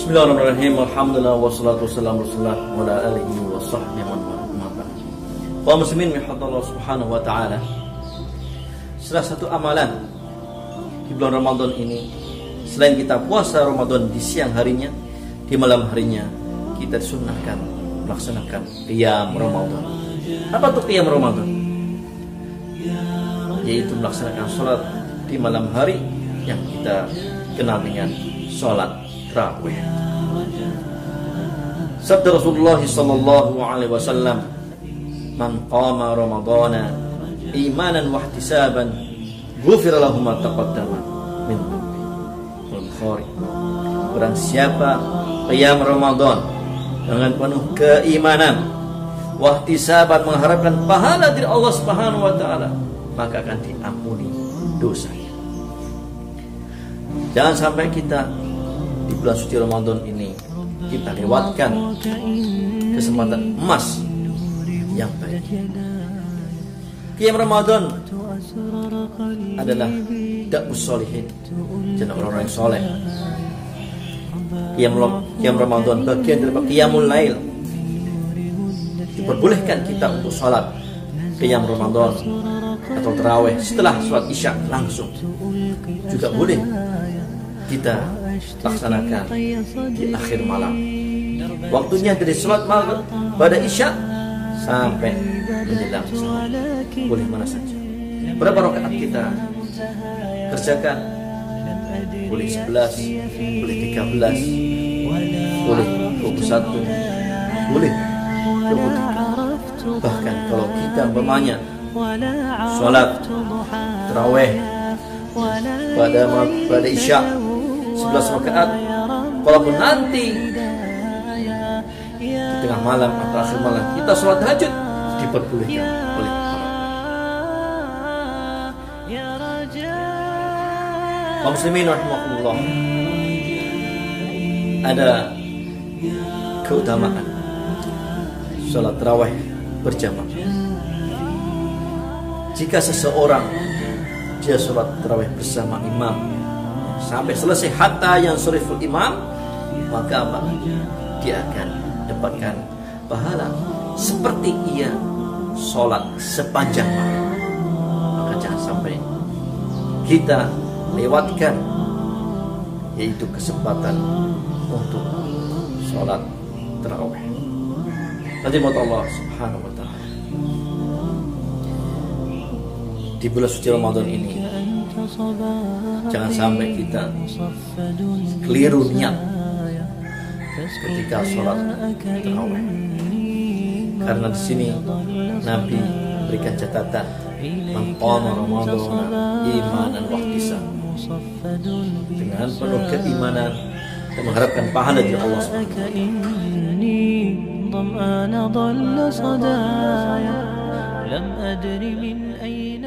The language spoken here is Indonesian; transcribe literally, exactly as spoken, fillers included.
Bismillahirrahmanirrahim. Alhamdulillah wassalatu wassalamu ala alihi wa sahbihi wa man. Kaum muslimin Allah Subhanahu wa taala. Salah satu amalan di bulan Ramadan ini, selain kita puasa Ramadan di siang harinya, di malam harinya kita disunnahkan melaksanakan qiyam Ramadan. Apa tuh qiyam Ramadan? Yaitu melaksanakan sholat di malam hari yang kita kenal dengan sholat tarawih. Sabda Rasulullah sallallahu alaihi wasallam, "Man qama Ramadana imanan wa ihtisaban, ghufira lahu ma taqaddama min dhanbi." Al-Bukhari. Barang siapa qiyam Ramadan dengan penuh keimanan, wa ihtisaban, mengharapkan pahala dari Allah Subhanahu wa taala, maka akan diampuni dosanya. Jangan sampai kita di bulan suci Ramadan ini kita lewatkan kesempatan emas yang baik. Qiyam Ramadan adalah da'us sholihin, jadi orang-orang yang soleh. Qiyam, Qiyam Ramadan bagian dari qiyamul lail. Diperbolehkan kita untuk sholat qiyam Ramadan atau tarawih setelah sholat isya langsung. Juga boleh kita laksanakan di akhir malam. Waktunya dari sholat maghrib pada isya sampai menjelang subuh. Boleh mana saja. Berapa rakaat kita kerjakan? Boleh sebelas, boleh tiga belas, boleh dua puluh satu, boleh dua puluh tiga. Bahkan kalau kita umpamanya sholat tarawih pada pada isya sebelas rakaat, walaupun nanti di tengah malam atau akhir malam kita sholat tahajud, diperbolehkan oleh Allah. Kaum muslimin rahimakumullah, ada keutamaan sholat tarawih berjamaah. Jika seseorang dia sholat tarawih bersama imam sampai selesai hatta yang suriful imam, maka apa? Dia akan dapatkan pahala seperti ia sholat sepanjang malam. Maka jangan sampai kita lewatkan yaitu kesempatan untuk sholat tarawih. Nanti mau Allah Subhanahu wa taala di bulan suci Ramadan ini, jangan sampai kita keliru niat ketika sholat tarawih. Karena di sini Nabi berikan catatan, "Man qama Ramadana imanan wa ihtisaban." Dengan penuh keimanan dan mengharapkan pahala dari Allah Subhanahu wa taala.